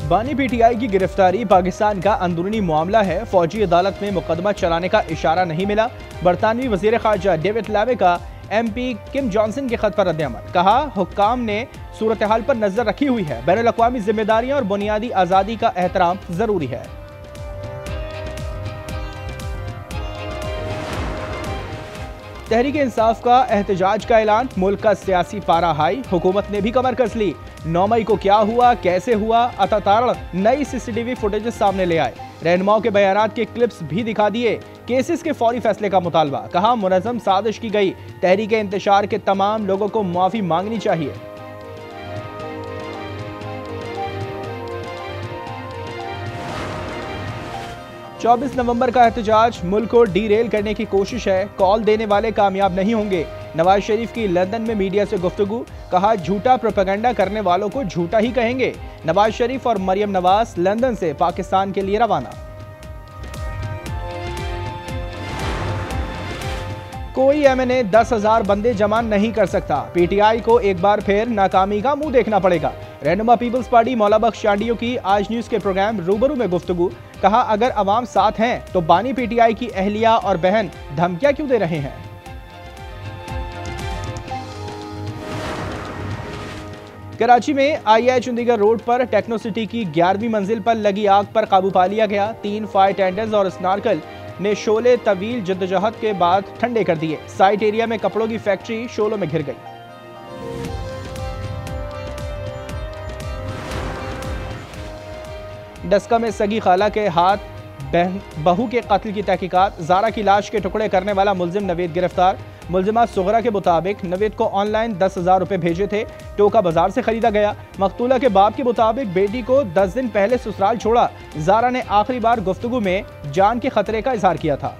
बानी पीटीआई की गिरफ्तारी पाकिस्तान का अंदरूनी मामला है। फौजी अदालत में मुकदमा चलाने का इशारा नहीं मिला। बरतानवी वजीर खारजा डेविड लावे का MP किम जॉनसन के खत पर रद्द-ए-अमल। कहा, हुक्काम ने सूरत हाल पर नजर रखी हुई है। बैनुल अक़वामी जिम्मेदारियां और बुनियादी आज़ादी का एहतराम जरूरी है। तहरीक इंसाफ का एहतजाज का ऐलान। मुल्क का सियासी पारा हाई। हुकूमत ने भी कमर कस ली। 9 मई को क्या हुआ, कैसे हुआ, अतातारण नई CCTV फुटेज सामने ले आए। रहनुमाओं के बयानात के क्लिप्स भी दिखा दिए। केसेस के फौरी फैसले का मुतालबा। कहा, मुनज़्ज़म साजिश की गई। तहरीक इंतशार के तमाम लोगों को माफी मांगनी चाहिए। चौबीस नवंबर का एहतजाज मुल्क को डीरेल करने की कोशिश है। कॉल देने वाले कामयाब नहीं होंगे। नवाज शरीफ की लंदन में मीडिया से गुफ्तगू। कहा, झूठा प्रोपेगेंडा करने वालों को झूठा ही कहेंगे। नवाज शरीफ और मरियम नवाज लंदन से पाकिस्तान के लिए रवाना। कोई MNA 10,000 बंदे जमा नहीं कर सकता। PTI को एक बार फिर नाकामी का मुंह देखना पड़ेगा। रहनुमा पीपल्स पार्टी मौला बख्श चांडियो की आज न्यूज के प्रोग्राम रूबरू में गुफ्तगू। कहा, अगर अवाम साथ हैं तो बानी PTI की अहलिया और बहन धमकियां क्यों दे रहे हैं। कराची में IH चंडीगढ़ रोड पर टेक्नो सिटी की 11वीं मंजिल पर लगी आग पर काबू पा लिया गया। 3 फायर टेंडर्स और स्नार्कल ने शोले तवील जद्दोजहद के बाद ठंडे कर दिए। साइट एरिया में कपड़ों की फैक्ट्री शोलों में घिर गई। डस्का में सगी खाला के हाथ बहू के कत्ल की तहकीकात। जारा की लाश के टुकड़े करने वाला मुलजिम नवीद गिरफ्तार। मुलजिमा सुगरा के मुताबिक नवीद को ऑनलाइन 10,000 रुपए भेजे थे। टोका बाजार से खरीदा गया। मकतूला के बाप के मुताबिक बेटी को 10 दिन पहले ससुराल छोड़ा। जारा ने आखिरी बार गुफ्तगू में जान के खतरे का इजहार किया था।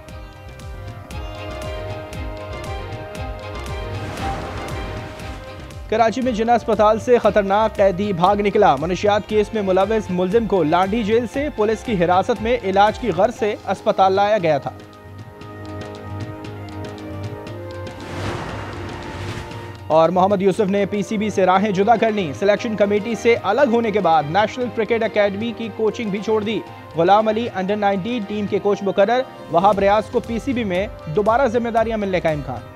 कराची में जिन्ना अस्पताल से खतरनाक कैदी भाग निकला। मनशियात केस में मुलविस मुलजिम को लांडी जेल से पुलिस की हिरासत में इलाज की गर्ज से अस्पताल लाया गया था। और मोहम्मद यूसुफ ने PCB से राहें जुदा कर ली। सिलेक्शन कमेटी से अलग होने के बाद नेशनल क्रिकेट एकेडमी की कोचिंग भी छोड़ दी। गुलाम अली अंडर 19 टीम के कोच मुकर्रर। वहाब रियाज को PCB में दोबारा जिम्मेदारियां मिलने का इम्कान।